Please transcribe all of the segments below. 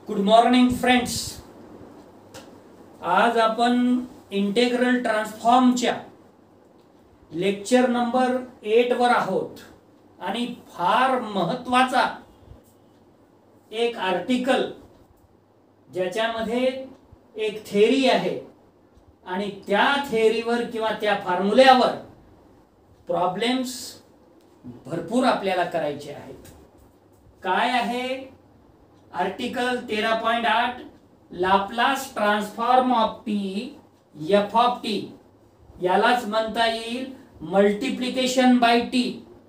Good morning friends. आज आपण integral ट्रान्सफॉर्मच्या lecture number 8 वर आहोत आणि फार महत्त्वाचा एक आर्टिकल ज्याच्यामध्ये एक थेअरी आहे आणि त्या थेअरीवर किंवा त्या फॉर्म्युल्यावर प्रॉब्लेम्स भरपूर आपल्याला करायचे आहेत. काय आहे article 13.8 Laplace transform of T F of T. यालाच म्हणता येईल मल्टिप्लिकेशन बाय टी.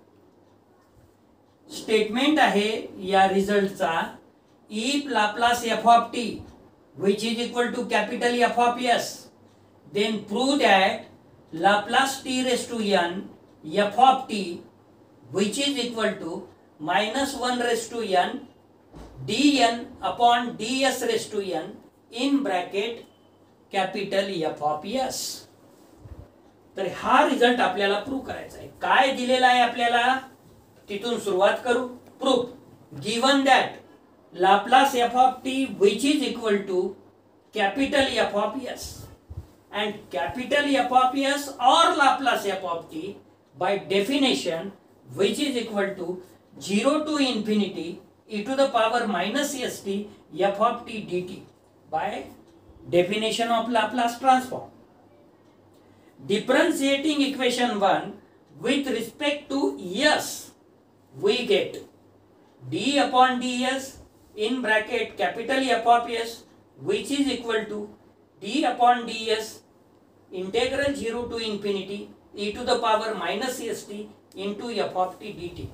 स्टेटमेंट आहे या रिझल्टचा, if Laplace F of T which is equal to capital F of s, then prove that Laplace t raised to n f of t which is equal to minus 1 raised to n dn upon ds raised to n in bracket capital F of s. तर हा result आपल्याला prove करायचा आहे. काय दिलेला आहे आपल्याला तिथून सुरुवात करू. Proof given that Laplace f of t which is equal to capital F of s and capital F of s or Laplace f of t by definition which is equal to 0 to infinity e to the power minus st f of t dt by definition of Laplace transform. Differentiating equation 1 with respect to s we get d upon ds in bracket capital F of s which is equal to d upon ds integral 0 to infinity e to the power minus st into f of t dt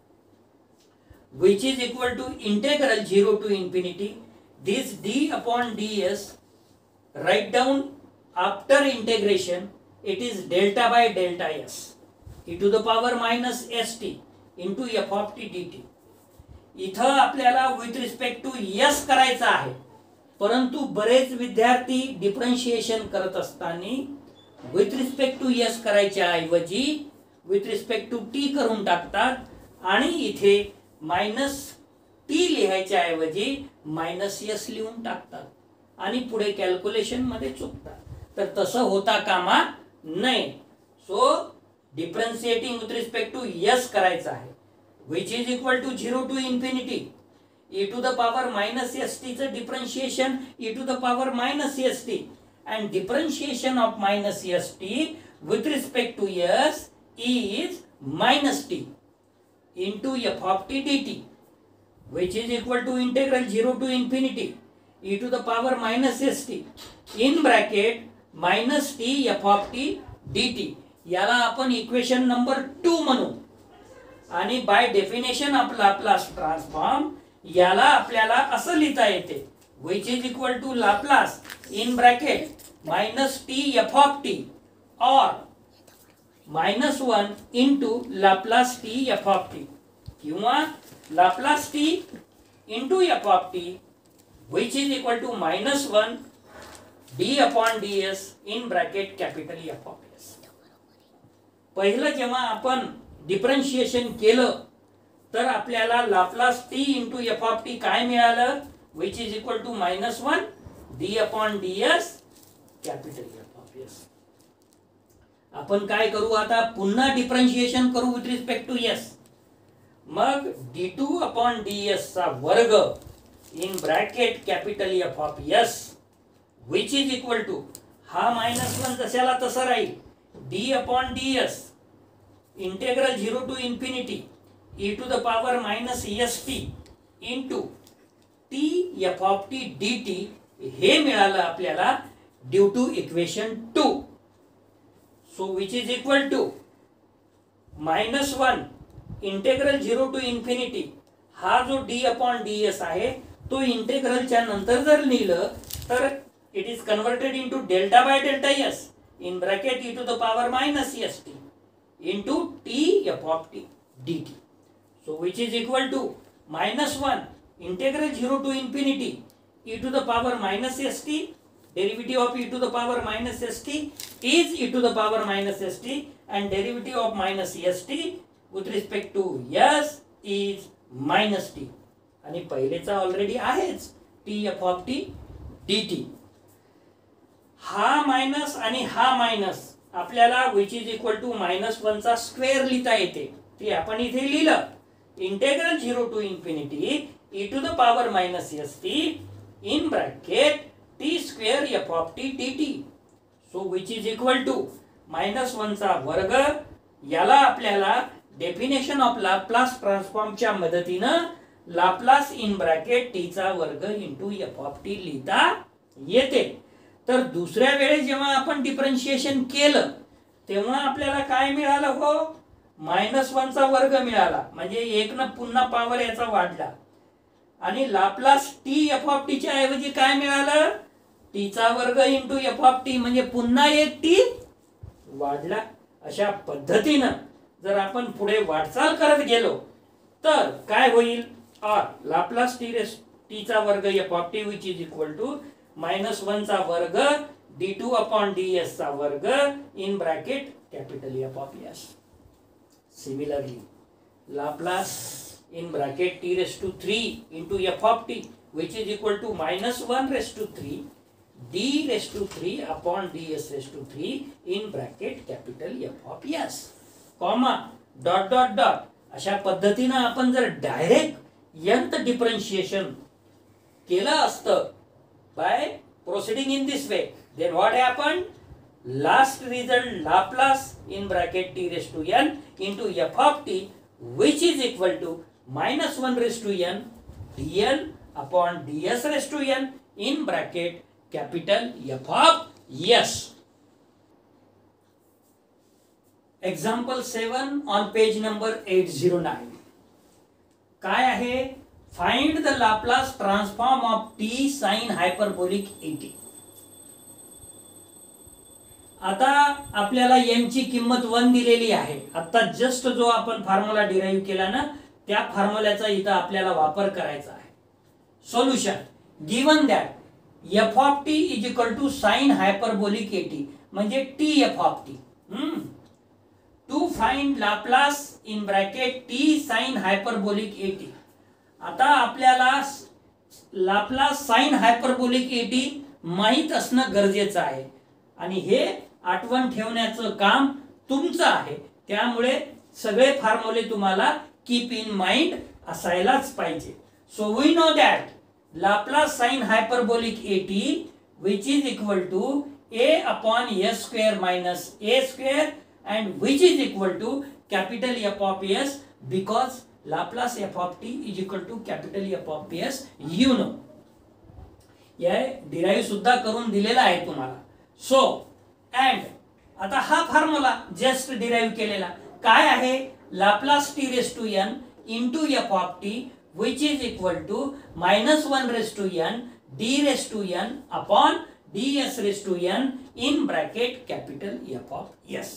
which is equal to integral 0 to infinity this d upon ds. Write down after integration it is delta by delta s e to the power minus st into f of t dt. इथं आपल्याला with respect to S करायचं आहे, परंतु बरेच विद्यार्थी differentiation करत असताना with respect to yes करायच्या ऐवजी विथ रिस्पेक्ट टू टी करून टाकतात आणि इथे मायनस टी लिहायच्या ऐवजी मायनस यस लिहून टाकतात आणि पुढे कॅल्क्युलेशन मध्ये चुकतात. तर तसं होता कामा नये. So differentiating with respect to S करायचं आहे which is equal to 0 to infinity e to the power minus st च differentiation e to the power minus st and differentiation of minus st with respect to s is minus t into f of t dt which is equal to integral 0 to infinity e to the power minus st in bracket minus t f of t dt. याला आपण equation number 2 म्हणू आणि by definition of Laplace transform याला आपल्याला असं लिहिता येते which is equal to Laplace in bracket minus t f of t or minus 1 into Laplace t f of t किंवा Laplace t into f of t which is equal to minus 1 d upon ds in bracket capital F of s. पहिलं जेव्हा आपण differentiation केलं तर आपल्याला Laplace T into F of T काय मिळालं which is equal to minus 1 D upon DS capital F of S. आपण काय करू आता पुन्हा डिफरन्शिएशन करू विथ रिस्पेक्ट टू एस. मग d2 अपॉन ds चा वर्ग in bracket capital F of S which is equal to हा मायनस 1 जशाला तसा राहील d upon ds integral 0 to infinity e to the power minus st into t f of t dt हे मिळालं आपल्याला due to equation 2. So which is equal to minus 1 integral 0 to infinity. हा जो d upon ds आहे तो इंटेग्रलच्या नंतर जर लिहिलं तर it is converted into delta by delta s in bracket e to the power minus st into t f of t dt. So which is equal to minus 1 integral 0 to infinity e to the power minus st derivative of e to the power minus st is e to the power minus st and derivative of minus st with respect to s is minus t. आणि पहिलेचा already आहेच T F of T D T. हा minus आणि हा minus आपल्याला which is equal to -1 चा square लिहिता येते. ते आपण इथे लिहिलं. Integral 0 to infinity e to the power -st in bracket T square F of T D T. So which is equal to -1 चा वर्ग. याला आपल्याला डेफिनेशन ऑफ लाप्लास ट्रान्सफॉर्मच्या मदतीनं लाप्लास इन ब्रॅकेट टी चा वर्ग इंटू एफ ऑफ टी लिहिता येते. तर दुसऱ्या वेळेस जेव्हा आपण डिफरन्शिएशन केलं तेव्हा आपल्याला काय मिळालं हो, -1 चा वर्ग मिळाला. म्हणजे 1 न पुन्हा पॉवर याचा वाढला आणि Laplace T F of T च्या ऐवजी काय मिळालं, टी चा वर्ग इंटू एफ ऑफ टी म्हणजे पुन्हा 1 टी वाढला. अशा पद्धतीनं जर आपण पुढे वाटचाल करत गेलो तर काय होईल, और लाप्लास टी चा वर्ग F of T which is equal to -1 चा वर्ग d2 अपॉन ds चा वर्ग in bracket capital F of S. Similarly Laplace in bracket t raise to 3 into F of T which is equal to -1 raise to 3 d raise to 3 upon ds raise to 3 in bracket capital F of S comma dot dot dot. अशा पद्धतीनं आपण जर direct nth differentiation केलं असतं by proceeding in this way, then what happened, last result Laplace in bracket t raised to n into f of t which is equal to -1 raised to n dn upon ds raised to n in bracket capital F of s. Example 7 on page number 809. काय आहे, find the Laplace transform of T sine hyperbolic 80. आता आपल्याला n ची किंमत 1 दिलेली आहे. आता just जो आपण फॉर्म्युला डिराइव्ह केला ना त्या फॉर्म्युल्याचा इथं आपल्याला वापर करायचा आहे. Solution given that F of T is equal to sine hyperbolic 80 म्हणजे T F of T. To find Laplace in bracket T sine hyperbolic 80. आता आपल्याला लाप्लास साइन हायपरबोलिक 80 माहित असणं गरजेचं आहे आणि हे आठवण ठेवण्याचं काम तुमचं आहे. त्यामुळे सगळे फॉर्म्युले तुम्हाला कीप इन माइंड असायलाच पाहिजे. So we know that Laplace sine hyperbolic 80 which is equal to a upon s square minus a square and which is equal to capital F of s because Laplace f of t is equal to capital F of s. you know यह derive सुद्धा करून दिलेला आहे तुम्हाला. So and आता हा formula just derive केलेला काय आहे, Laplace T raise to n into F of T which is equal to -1 raise to n d raise to n upon ds raise to n in bracket capital F of s.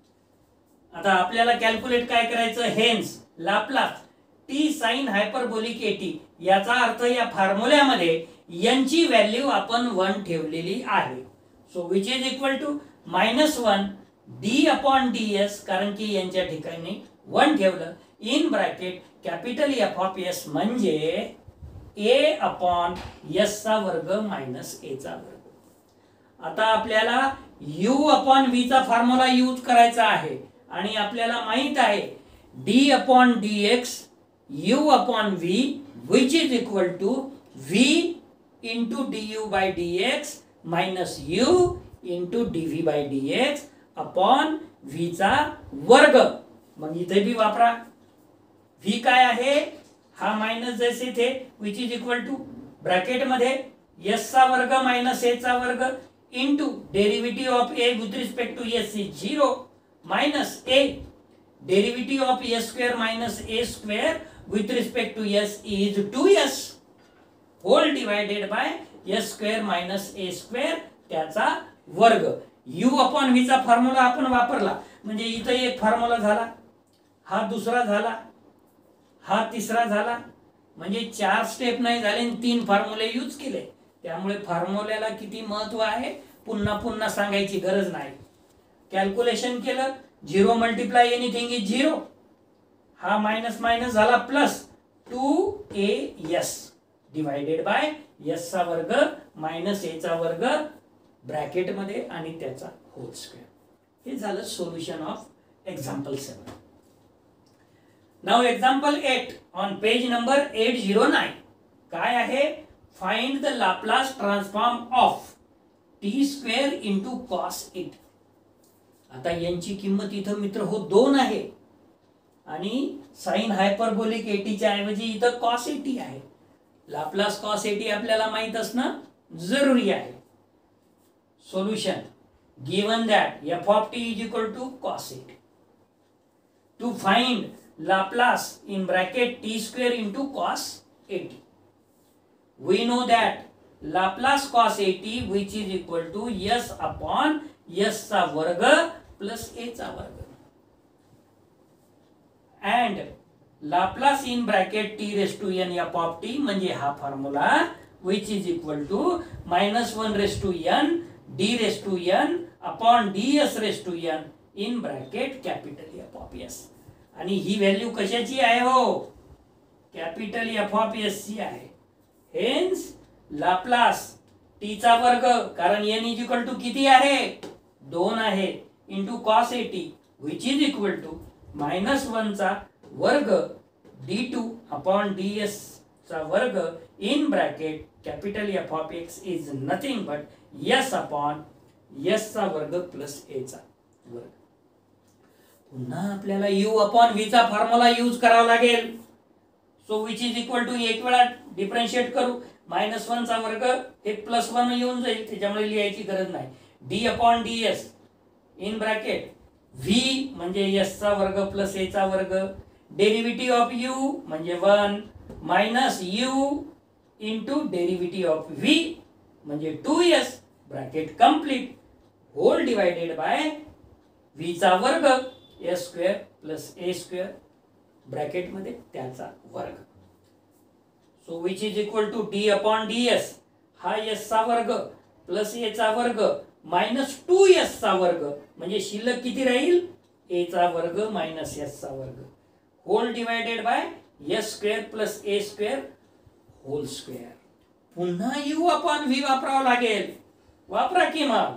आता आपल्याला calculate काय करायचं, hence Laplace T sine hyperbolic 80 याचा अर्थ या फॉर्म्युल्यामध्ये n ची value आपण 1 ठेवलेली आहे. So which is equal to -1 d upon ds कारण की n च्या ठिकाणी 1 ठेवलं in bracket capital F of s म्हणजे a अपॉन s चा वर्ग मायनस a चा वर्ग. आता आपल्याला u अपॉन v चा फॉर्म्युला यूज करायचा आहे आणि आपल्याला माहित आहे d upon dx u upon v which is equal to v into du by dx minus u into dv by dx upon v चा वर्ग. मग इथे भी वापरा. v काय आहे, हा मायनस जैसे थे which is equal to bracket मध्ये s चा वर्ग मायनस a चा वर्ग into derivative of a with respect to s is 0 minus a derivative of s square minus a square with respect to s is 2s whole divided by s square minus a square त्याचा वर्ग. u upon v चा formula आपण वापरला म्हणजे इथे एक formula झाला, हा दुसरा झाला, हा तिसरा झाला, म्हणजे 4 स्टेप नाही झाले 3 फॉर्म्युले यूज केले. त्यामुळे फॉर्म्युल्याला किती महत्व आहे पुन्हा पुन्हा सांगायची गरज नाही. कॅल्क्युलेशन केलं 0 मल्टिप्लाय एनिथिंग इज 0, हा मायनस मायनस झाला plus 2as divided by S चा वर्ग मायनस ए चा वर्ग ब्रॅकेट मध्ये आणि त्याचा होल स्क्वेअर. हे झालं solution of example 7. Now example 8 on page number 809 काय आहे? Find the Laplace transform of T square into cos 8. आता यांची किंमत इथं मित्र हो 2 आहे आणि साइन हायपरबोलिक 80 च्या ऐवजी इथं कॉस 80 आहे. लाप्लास कॉस 80 आपल्याला माहित असणं जरुरी आहे. Solution given that f of t is equal to cos 80. To find Laplace in bracket t square into cos 80. We know that Laplace cos 80 which is equal to s upon s चा वर्ग plus a चा वर्ग. And Laplace in bracket t raised to n f of t म्हणजे हा formula which is equal to -1 raised to n d raised to n upon ds raised to n in bracket capital F of s. आणि ही value कशाची आहे हो? Capital F of s ची आहे. Hence Laplace t चा वर्ग कारण n is equal to किती आहे? 2 आहे into cos 80 which is equal to -1 चा वर्ग d2 upon ds चा वर्ग in bracket capital F of x is nothing but s upon s चा वर्ग प्लस a चा वर्ग. पुन्हा आपल्याला u upon v चा फॉर्म्युला यूज करावा लागेल. So which is equal to एक वेळा डिफरन्शिएट करू. -1 चा वर्ग हे +1 येऊन जाईल त्याच्यामुळे लिहायची गरज नाही. d upon ds in bracket v म्हणजे s चा वर्ग प्लस a चा वर्ग. डेरिव्हेटिव्ह ऑफ u म्हणजे 1 minus u into derivative of v म्हणजे 2s bracket complete whole divided by v चा वर्ग s square plus a square bracket मध्ये त्याचा वर्ग. So which is equal to d upon ds हा s चा वर्ग प्लस a चा वर्ग मायनस 2s चा वर्ग म्हणजे शिल्लक किती राहील? a चा वर्ग मायनस s चा वर्ग whole divided by s square plus a square whole square. पुन्हा u अपॉन v वापरावं लागेल. वापरा की मग.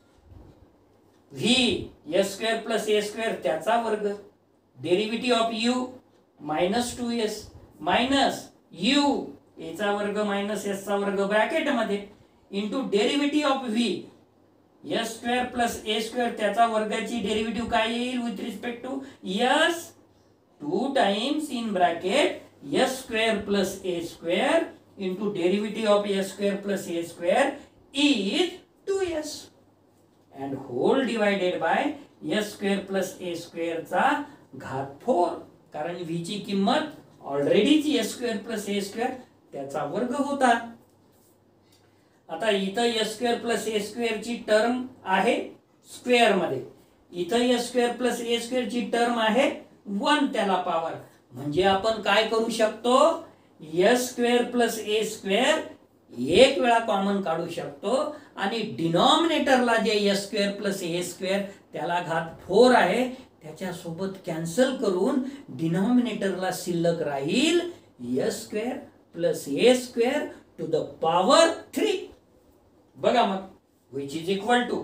v s square plus a square त्याचा वर्ग derivative of u minus 2s minus u a चा वर्ग मायनस s चा वर्ग ब्रॅकेट मध्ये into derivative of v s square plus a square त्याचा वर्गाची डेरिव्हेटिव्ह काय येईल with respect to s 2 times in bracket s square plus a square into derivative of s square plus a square is 2s and whole divided by s square plus a square चा घात 4 कारण v ची किंमत already ची s square plus a square त्याचा वर्ग होता. आता इथं s square plus a square ची टर्म आहे स्क्वेअर मध्ये. इथं s square plus a square ची टर्म आहे 1 त्याला पॉवर. म्हणजे आपण काय करू शकतो? s square plus a square एक वेळा कॉमन काढू शकतो आणि डिनॉमिनेटरला जे s square plus a square त्याला घात 4 आहे त्याच्या सोबत कॅन्सल करून डिनॉमिनेटरला शिल्लक राहील s square plus a square to the power 3. बघा मग which is equal to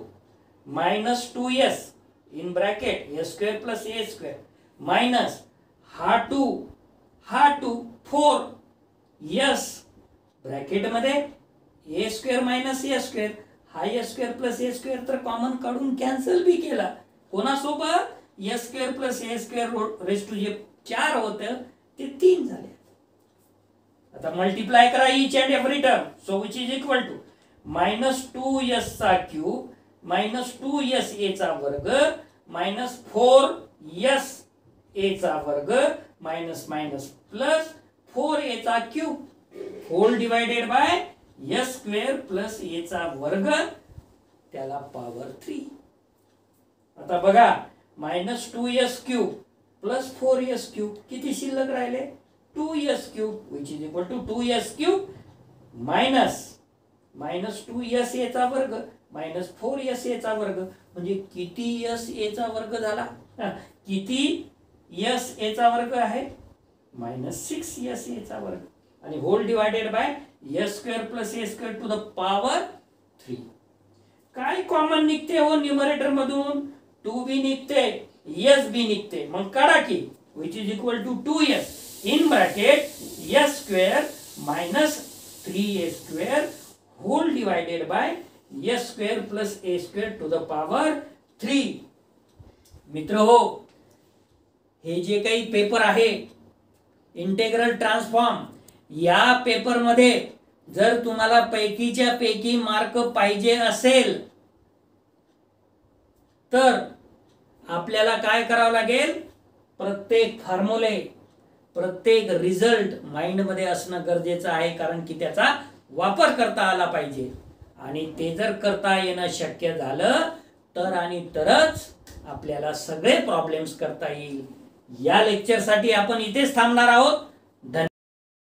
-2s in bracket s square plus a square minus हा 2 4 s ब्रॅकेट मध्ये a square minus a square हा s square plus a square तर common काढून cancel बी केला. कोणासोबत? s square plus a square raise to जे 4 होतं ते 3 झाले. आता मल्टिप्लाय करा each and every term. So which is equal to -2s चा क्यूब मायनस 2s a चा वर्ग मायनस 4s a चा वर्ग मायनस मायनस प्लस 4a चा cube whole divided by s square plus a चा वर्ग त्याला पॉवर 3. आता बघा -2s cube plus 4s cube किती शिल्लक राहिले? 2s cube which is equal to 2s cube minus 2s a चा वर्ग मायनस 4s a चा वर्ग म्हणजे किती s a चा वर्ग झाला? किती s a चा वर्ग आहे? -6s a चा वर्ग. आणि whole divided by S square plus A square to the power 3. काय कॉमन निघते हो न्यूमरेटर मधून? 2b निघते, एस बी निघते. मग काढा की which is equal to 2s in bracket S square minus 3a square whole divided by S square plus A square to the power 3. मित्र हो, हे जे काही पेपर आहे इंटेग्रल ट्रान्सफॉर्म, या पेपर मध्ये जर तुम्हाला पैकीच्या पैकी मार्क पाहिजे असेल तर आपल्याला काय करावं लागेल? प्रत्येक फॉर्म्युले, प्रत्येक रिझल्ट माइंड मध्ये असणं गरजेचं आहे, कारण की त्याचा वापर करता आला पाहिजे. आणि ते जर करता येणं शक्य झालं तर आणि तरच आपल्याला सगळे प्रॉब्लेम्स करता येईल. या लेक्चरसाठी आपण इथेच थांबणार आहोत.